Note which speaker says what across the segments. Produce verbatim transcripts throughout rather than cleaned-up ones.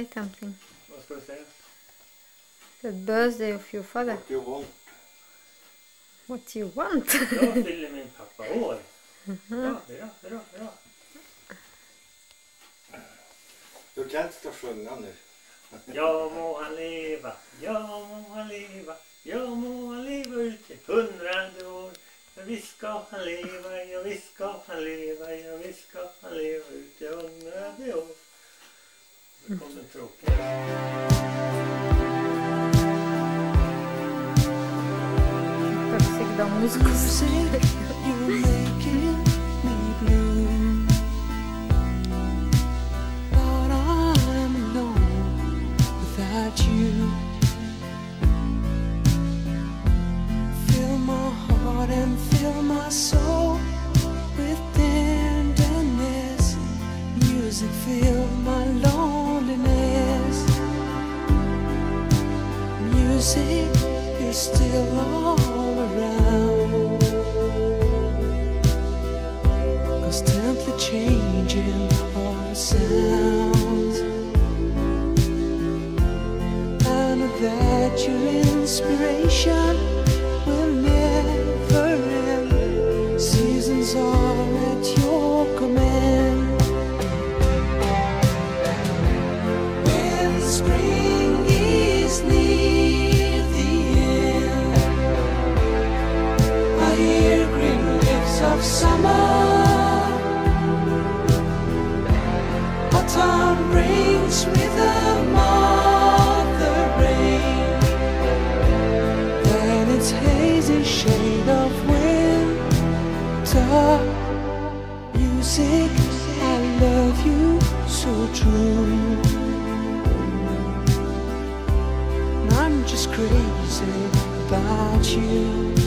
Speaker 1: Say something.
Speaker 2: Vad ska du säga?
Speaker 1: The birthday of your father.
Speaker 3: What you want?
Speaker 1: What you want?
Speaker 2: Då fyller min pappa år. Bra, bra, bra, bra.
Speaker 3: Du kan inte stå sjunga nu.
Speaker 2: Ja må han leva, ja må han leva, ja må han leva ut i hundrade år. Ja visst ska han leva, ja visst ska han leva, ja visst ska han leva ut i hundrade år. Det kom den tråkiga.
Speaker 1: Так всегда музыку слушать.
Speaker 4: You fill my heart and fill my soul with tenderness. Music fill my loneliness. Music is still all around, 'constantly changing all the sounds. That your inspiration will never end. Seasons are at your command. When spring is near the end, I hear green leaves of summer. Autumn brings with a mother rain, then its hazy shade of winter. Music, I love you so true. And I'm just crazy about you.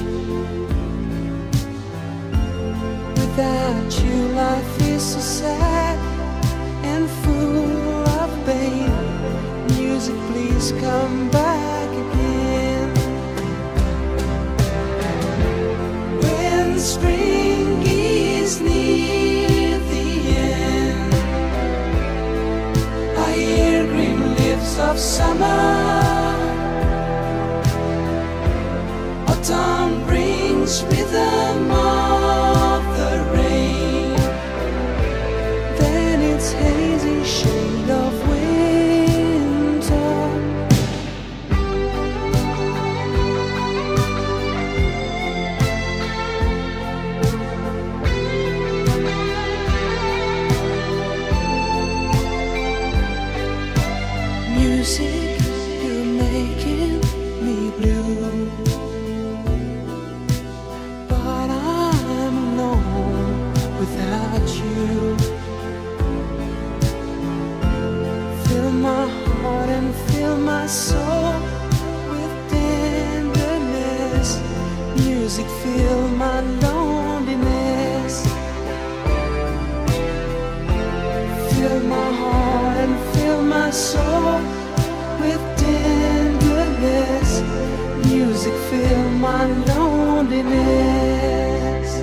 Speaker 4: Without you, life is so sad and full of pain. Music, please come back again. When spring is near the end, I hear green leaves of summer. Autumn brings with them all the rain, then its hazy shade of winter. Music, you're making me blue, but I'm alone without you. Fill my heart and fill my soul with tenderness. Music, fill my loneliness. Fill my heart and fill my soul with tenderness. Music, fill my loneliness.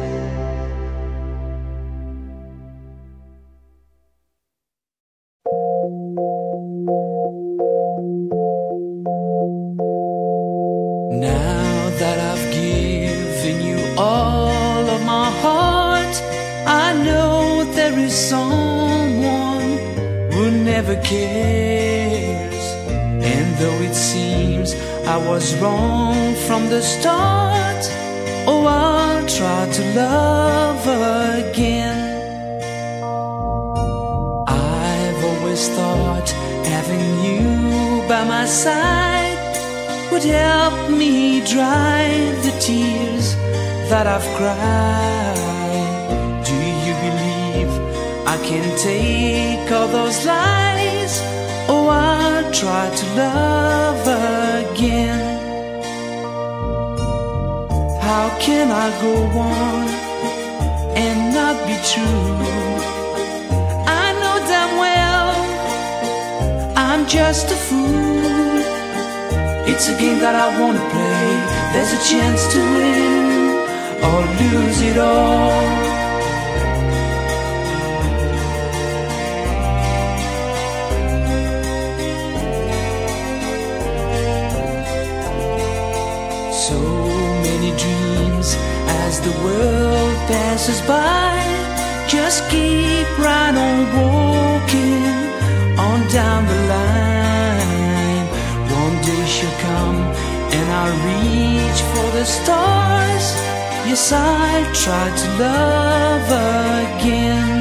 Speaker 4: Now that I've given you all of my heart, I know there is someone who never cares. And though it seems I was wrong from the start, oh, I'll try to love again. I've always thought having you by my side would help me dry the tears that I've cried. Do you believe I can take all those lies? Oh, I'll try to love again. How can I go on and not be true? I know damn well I'm just a fool. It's a game that I wanna play. There's a chance to win or lose it all. passes by. Just keep right on walking on down the line. One day she'll come and I'll reach for the stars. Yes, I tried to love again.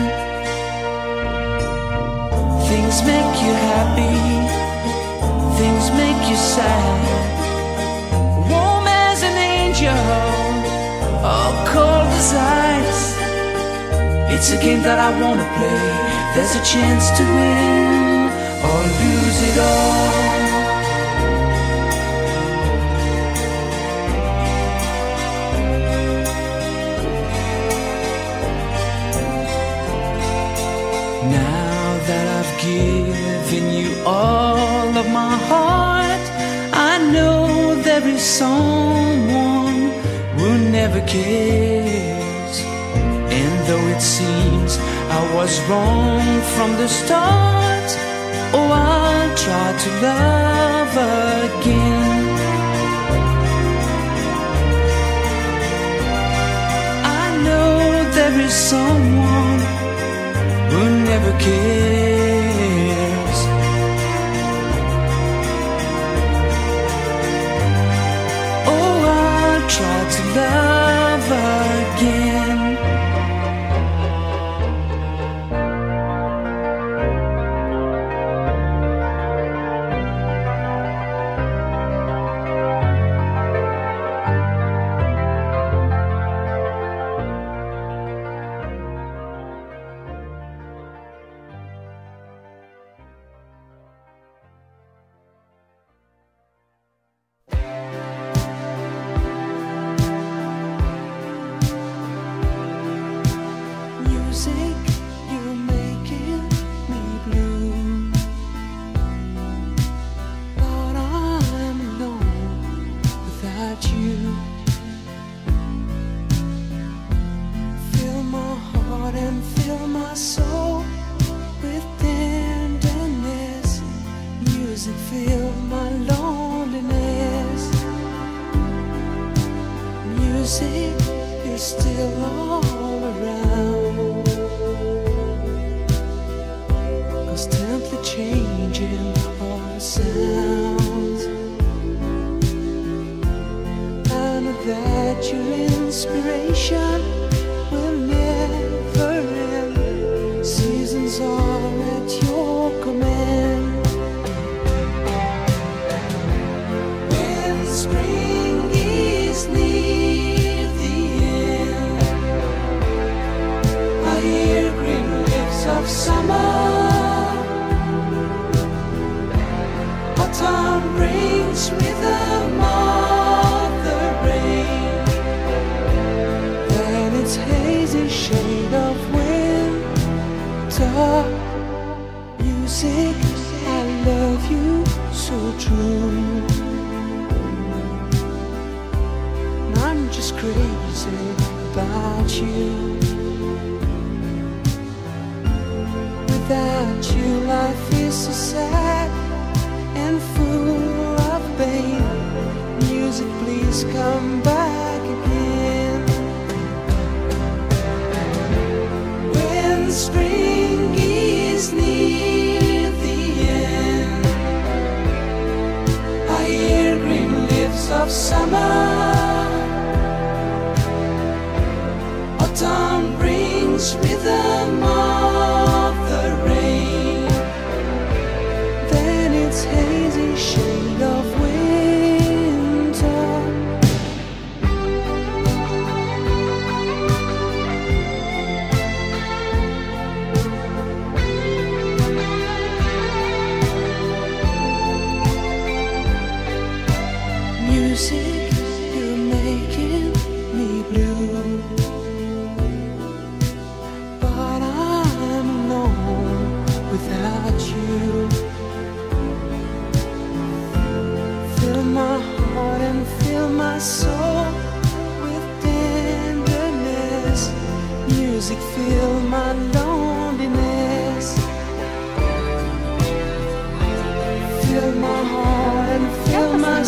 Speaker 4: Things make you happy, things make you sad. Warm as an angel, or cold as ice. It's a game that I wanna play. There's a chance to win or lose it all. Now that I've given you all of my heart, I know there is someone who never cares. And though it seems I was wrong from the start, oh, I'll try to love again. I know there is someone who never cares. Oh, I'll try to love again.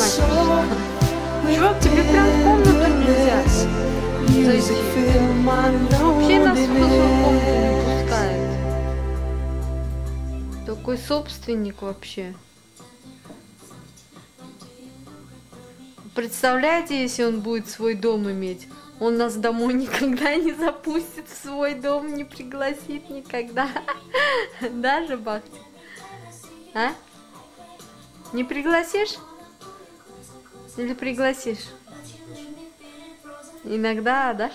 Speaker 1: Чувак, тебе прям комнату нельзя.
Speaker 4: Music fill my
Speaker 1: какой собственник вообще. Представляете, если он будет свой дом иметь? Он нас домой никогда не запустит, в свой дом не пригласит никогда. Даже Бахтик? А? Не пригласишь? Или пригласишь? Иногда, да?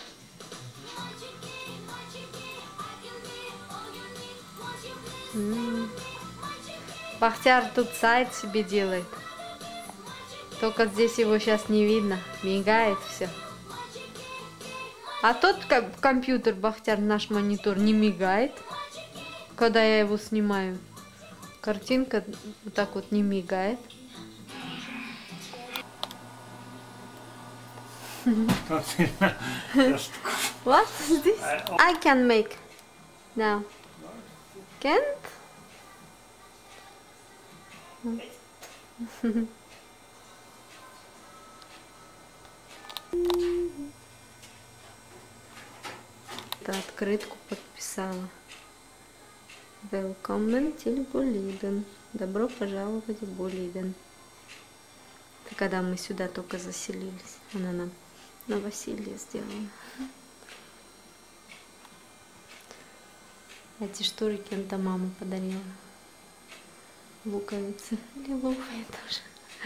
Speaker 1: М-м. Бахтяр тут сайт себе делает. Только здесь его сейчас не видно. Мигает все. А тот компьютер, Бахтяр, наш монитор, не мигает, когда я его снимаю. Картинка вот так вот не мигает. What is this? I can make now. Can't? Открытку подписала. Welcome till Boliden. Добро пожаловать в Болиден. Это когда мы сюда только заселились. Она нам новоселье сделала. Эти шторы кем-то мама подарила. Луковицы. Лиловые тоже.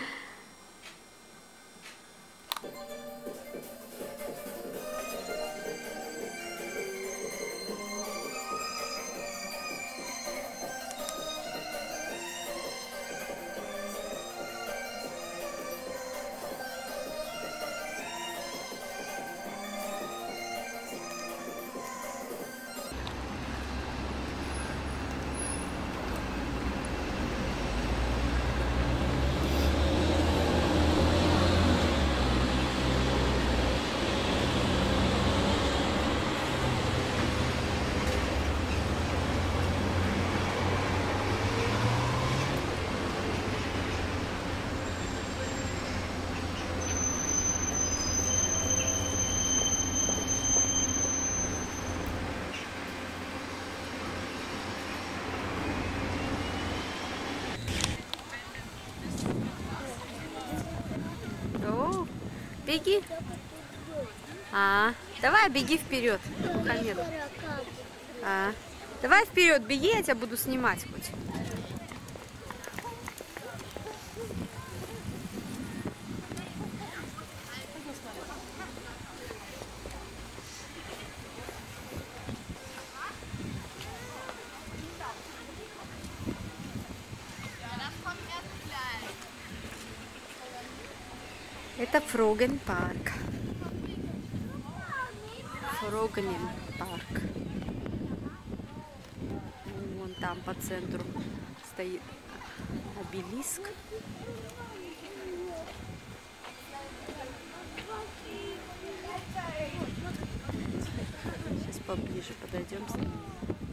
Speaker 1: Беги. А, давай беги вперед. Мухаммед. А, давай вперед, беги, я тебя буду снимать хоть. Это Фроген парк. Фрогенен парк. Вон там по центру стоит обелиск. Сейчас поближе подойдем с ним.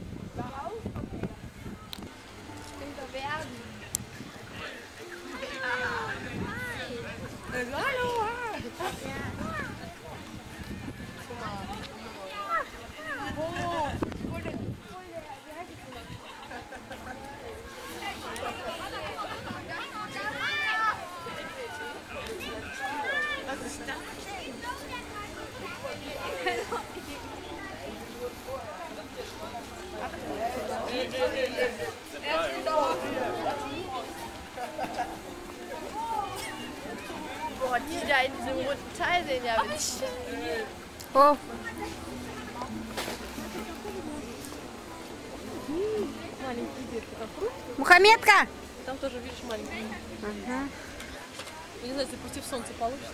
Speaker 5: Boah, die da in diesem roten Teil sehen ja witzig.
Speaker 1: О!
Speaker 5: Маленький детки.
Speaker 1: Мухаммедка!
Speaker 5: Там тоже, видишь, маленький.
Speaker 1: Ага.
Speaker 5: Не знаю, если против солнца получится.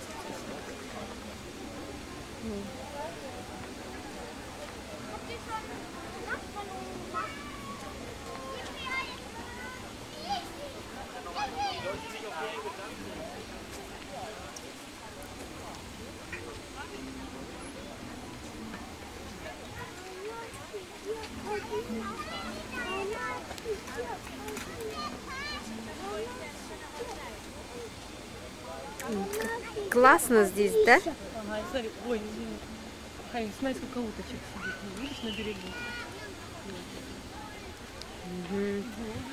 Speaker 1: Классно здесь, да?
Speaker 5: Ага, смотри, ой, извини. Хай, смотри, сколько уточек сидит. Видишь, на берегу.
Speaker 1: Мгм.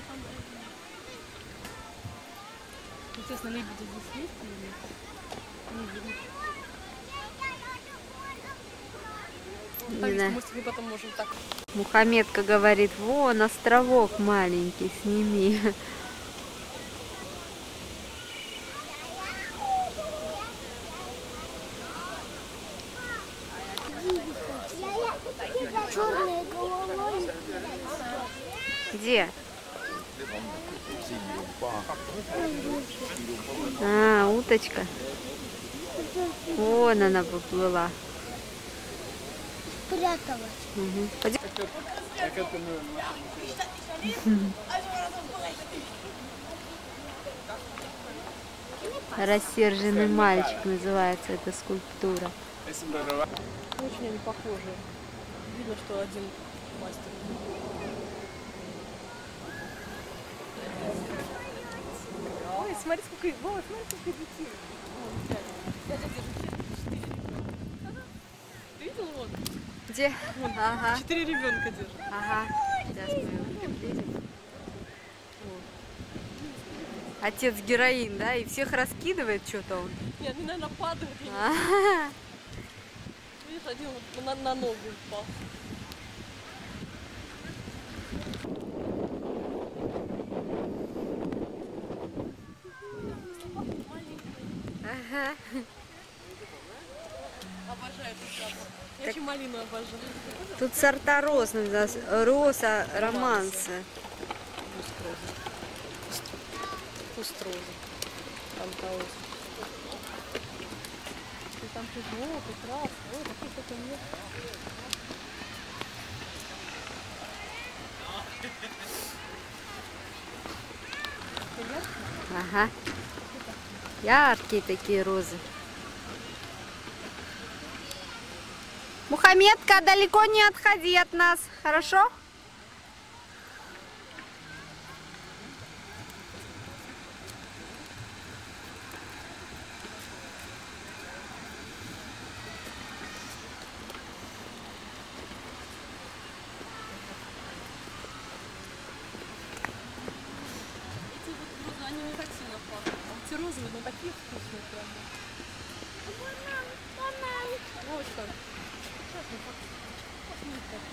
Speaker 5: Интересно, лебеди здесь есть или нет? Не видно.
Speaker 1: Не
Speaker 5: Так,
Speaker 1: знаю.
Speaker 5: мы с тобой потом можем так.
Speaker 1: Мухаммедка говорит, вон островок маленький, сними.
Speaker 6: Черной головой.
Speaker 1: Где? А, уточка. Вон она поплыла.
Speaker 6: Спряталась.
Speaker 1: Угу. Пойдем. Рассерженный мальчик называется эта скульптура.
Speaker 5: Очень они похожи. Видно, что один мастер. Ой, смотри, сколько... Вова, смотри, сколько детей. Вон, пять. Пять, один, четыре ребенка. Ты видел, вот?
Speaker 1: Где?
Speaker 5: Вон,
Speaker 1: Ага.
Speaker 5: четыре ребенка держат.
Speaker 1: Ага. Сейчас мы его приблизим. Отец героин, да? И всех раскидывает что-то он.
Speaker 5: Нет, они, наверное, падают. я не
Speaker 1: А,
Speaker 5: знаю. Видишь, один вот на, на ногу упал.
Speaker 1: Ага.
Speaker 5: Обожаю эту запах. Я еще малину обожаю.
Speaker 1: Тут сорта роз, роза, романсы.
Speaker 5: Куст розы. Там розы. И там тут желтый, красный. Ой, какие только нет.
Speaker 1: Ага. Яркие такие розы. Мухаммедка, далеко не отходи от нас, хорошо?
Speaker 5: Они не так сильно пахнут. А эти розовые, но такие вкусные прям. Вот что. Сейчас мы посмотрим.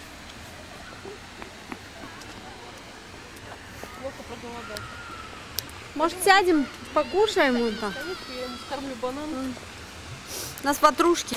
Speaker 5: Плохо проголодать.
Speaker 1: Может, сядем, покушаем вон там?
Speaker 5: Конечно, я ему скормлю банан.
Speaker 1: У нас ватрушки.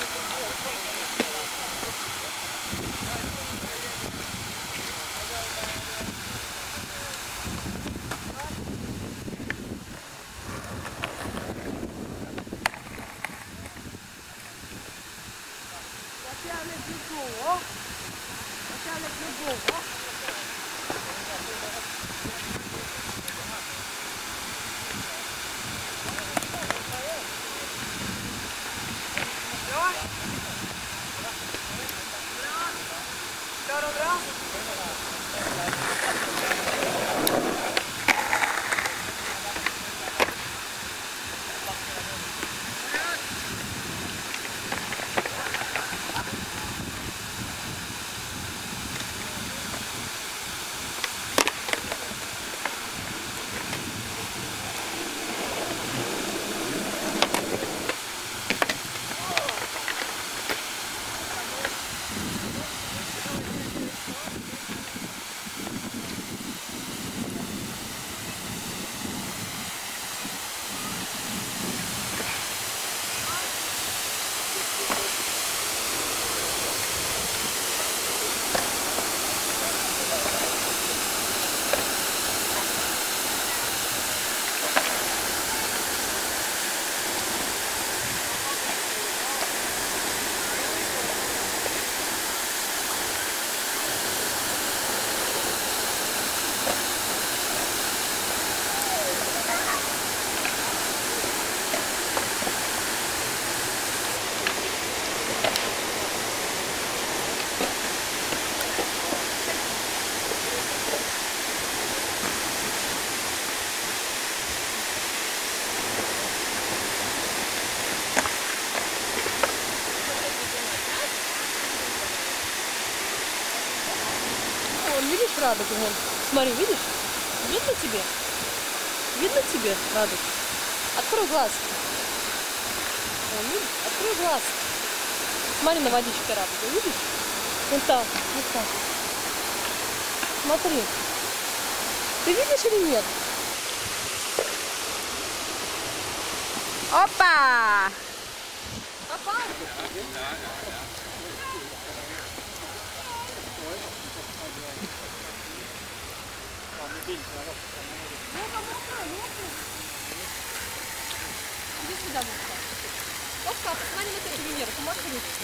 Speaker 5: Он, видишь, радугу? Смотри, видишь? Видно тебе? Видно тебе, Радуг? Открой глазки. Вон, видишь? Открой глазки. Смотри на водичке Радуга, видишь? Вот так, вот так. Смотри. Ты видишь или нет?
Speaker 1: Опа!
Speaker 5: Попал. Иди сюда, Муха. Опа, посмотри на эту Венеру, помаши ручки.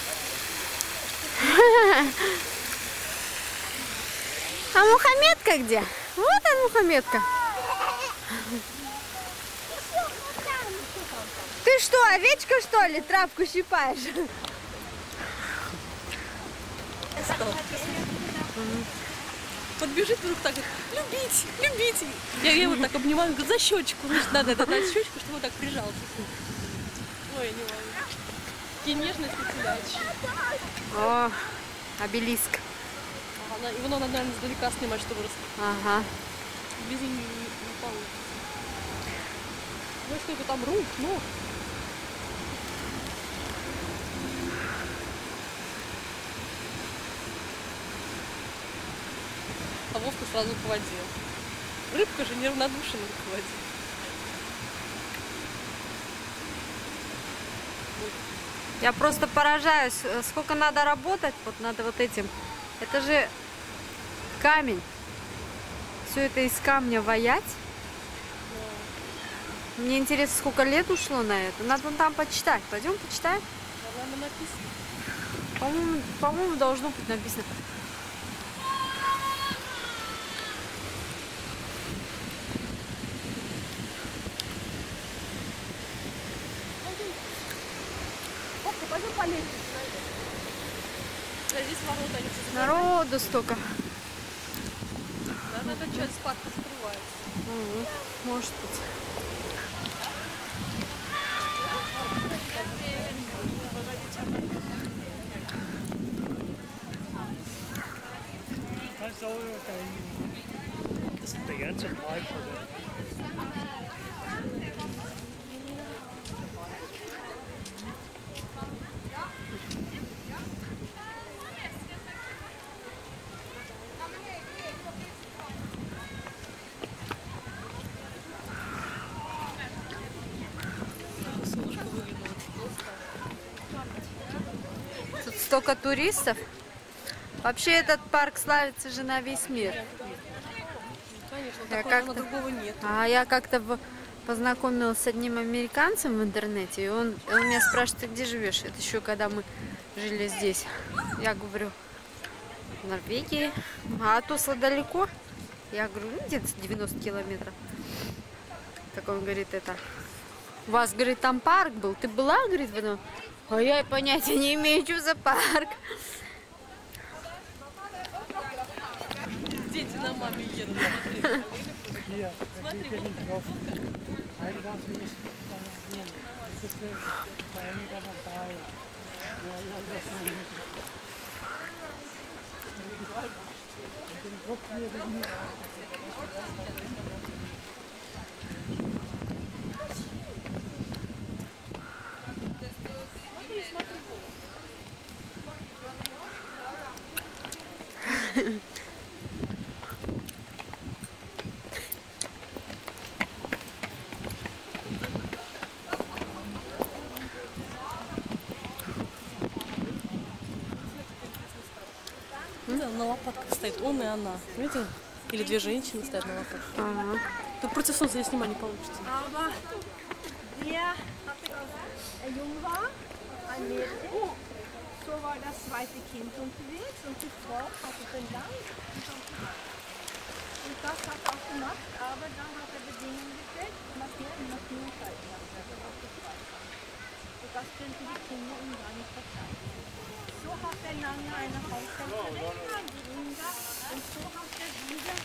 Speaker 1: А Мухаммедка где? Вот он, Мухаммедка. Ты что, овечка, что ли, травку щипаешь?
Speaker 5: Подбежит вдруг так, любить, любить. Я его так обнимаю, говорю, за щечку. Значит, надо это дать щечку, чтобы он так прижался. Ой, не могу. Такие нежности телячьи.
Speaker 1: О, обелиск.
Speaker 5: Она, его надо, наверное, издалека снимать, чтобы рас...
Speaker 1: Ага.
Speaker 5: Без не, не, не получится. Ну что это там, рук, ног? А Вовка сразу к воде. Рыбка же неравнодушна к воде.
Speaker 1: Я просто поражаюсь, сколько надо работать, вот надо вот этим. Это же камень. Все это из камня ваять. Мне интересно, сколько лет ушло на это. Надо вон там почитать. Пойдем почитаем.
Speaker 5: Наверное, написано.
Speaker 1: По-моему, по-моему, должно быть написано.
Speaker 5: Вовка, пойдем по лестнице. А здесь ворота, они все
Speaker 1: Народу столько.
Speaker 5: Наверное, это часть парка скрывается.
Speaker 1: Угу, может быть.
Speaker 2: Das ist der ganze Park.
Speaker 1: Тут столько туристов. Вообще этот парк славится же на весь мир.
Speaker 5: Конечно,
Speaker 1: Я
Speaker 5: такого
Speaker 1: как-то-
Speaker 5: другого нет.
Speaker 1: А я как-то в- познакомилась с одним американцем в интернете, и он, и он меня спрашивает, ты где живешь? Это еще когда мы жили здесь. Я говорю, в Норвегии. А от Осло далеко? Я говорю, ну где-то девяносто километров. Так он говорит, это... У вас, говорит, там парк был. Ты была, говорит, в этом? А я и понятия не имею, что за парк.
Speaker 5: Дети на маме едут. Смотри, Вовка. Да, на лопатках стоит он и она. Видел? Или две женщины стоят на лопатках.
Speaker 1: Ага.
Speaker 5: Тут против солнца здесь снимать не получится.
Speaker 6: Aber der, er jung war, ein Mädchen, so war das zweite Kind unterwegs und die Frau hatte den Gang. Und das hat er auch gemacht, aber dann hat er Bedingungen gestellt, nach hinten nach Möglichkeit gemacht, das hat er auch gefragt. Und das könnten die Kinder ihm gar nicht verzeihen. So hat er lange eine Haushälterin angegeben und so hat er wieder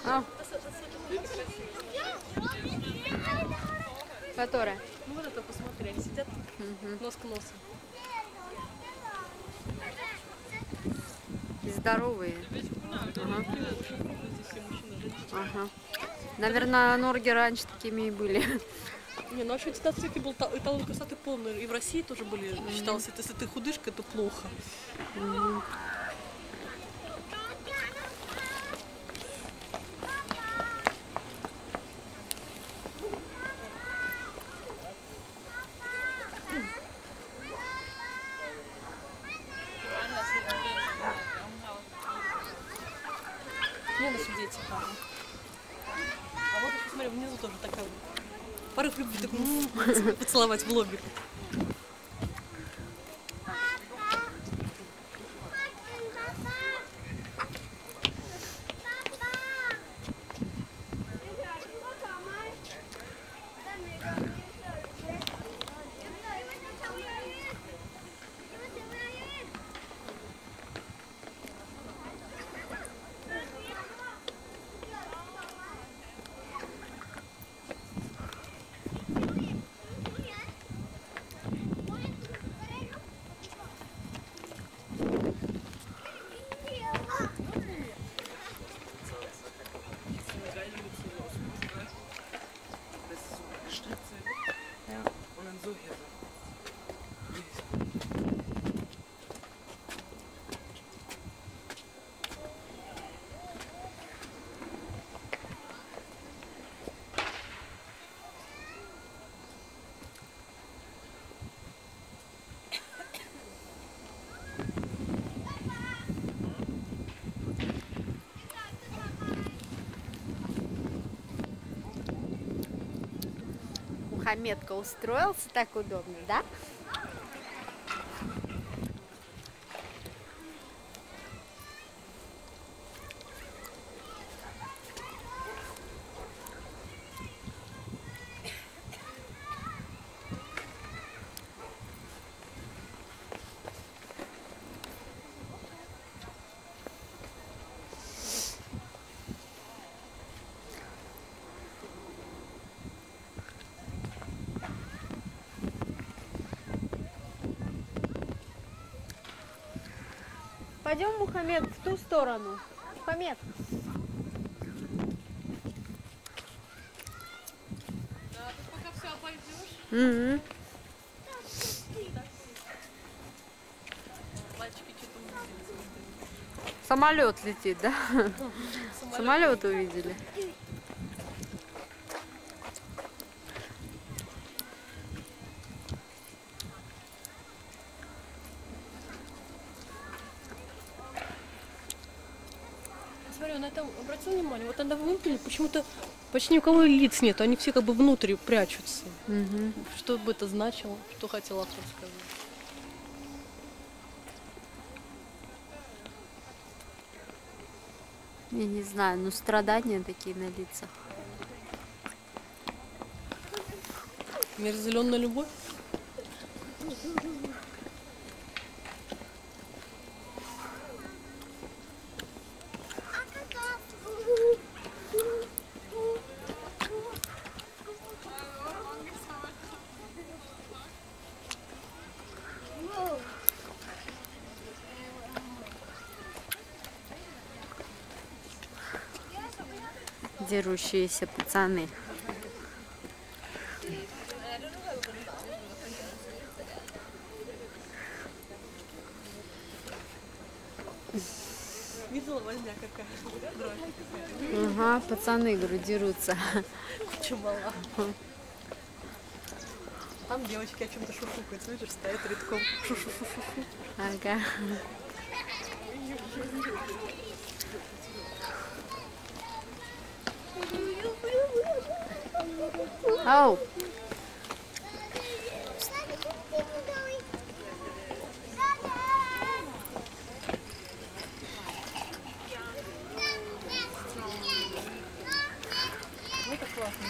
Speaker 1: А. Которая?
Speaker 5: Ну вот это посмотри, они сидят
Speaker 1: Угу.
Speaker 5: нос к носу.
Speaker 1: И здоровые. Ага. Ага. Наверное, норги раньше такими и были.
Speaker 5: Не, ну вообще антидотстрики был та- эталон красоты полный. И в России тоже были, считалось, это, если ты худышка, это плохо. Не на суде эти парни. А вот посмотри, внизу тоже такая порыв любви, так, м, поцеловать в лобик.
Speaker 1: Мухаммедка устроился так удобно, да? Пойдем, Мухаммед, в ту сторону. Мухаммед.
Speaker 5: Да, ты пока все обойдешь.
Speaker 1: Угу.
Speaker 5: Мальчики что-то увидели.
Speaker 1: Самолет летит, да? Самолет увидели.
Speaker 5: Смотри, на этом обратил внимание, вот тогда внутри почему-то почти ни у кого лиц нет, они все как бы внутрь прячутся.
Speaker 1: Угу.
Speaker 5: Что бы это значило, что хотел автор сказать?
Speaker 1: Я не знаю, но страдания такие на лицах.
Speaker 5: Мерзеленная любовь?
Speaker 1: Дерущиеся пацаны.
Speaker 5: Видела возня какая?
Speaker 1: Ага, пацаны, говорю, дерутся.
Speaker 5: Куча мала. Там девочки о чем-то шушукают, смотришь, стоят редком. Шу-шу-шу-шу.
Speaker 1: Ага. Ау!
Speaker 5: Это классно.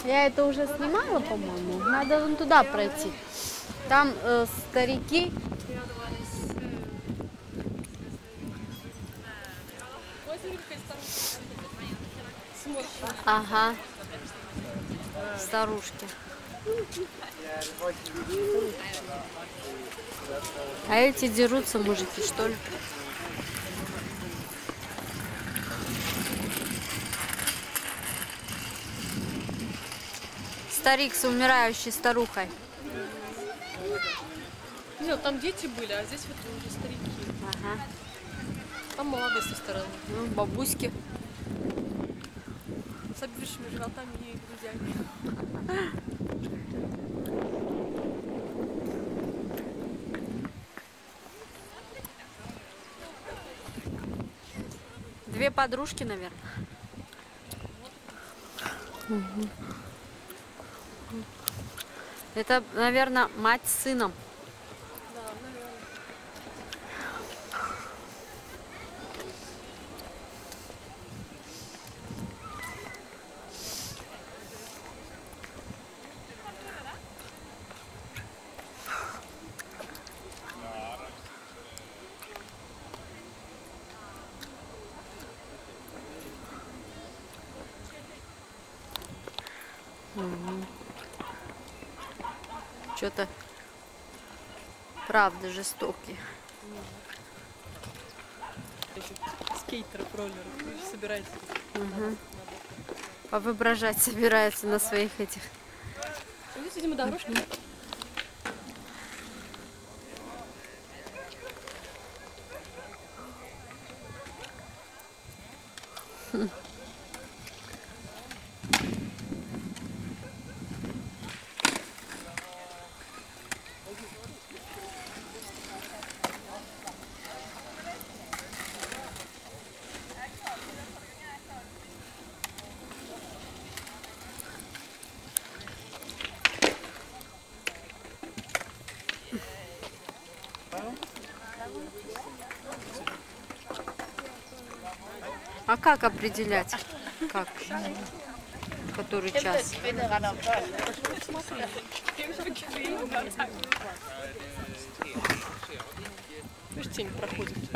Speaker 1: Я это уже снимала, по-моему. Надо вон туда пройти. Там э, старики. Ага. Старушки. А эти дерутся, мужики, что ли? Старик с умирающей старухой.
Speaker 5: Нет, там дети были, а здесь вот уже старики.
Speaker 1: Ага.
Speaker 5: Там молодые со стороны.
Speaker 1: Ну, бабуськи.
Speaker 5: С обвисшими животами и грудями.
Speaker 1: Две подружки, наверное. Угу. Это, наверное, мать с сыном.
Speaker 5: Да, наверное.
Speaker 1: Угу. Что-то правда жестокие.
Speaker 5: Скейтеры, роллеры, собираются.
Speaker 1: Угу. Повоображать собираются на своих этих.
Speaker 5: Здесь, видимо, дорожка.
Speaker 1: А как определять? Как? Который час?
Speaker 5: Видишь, тень проходит.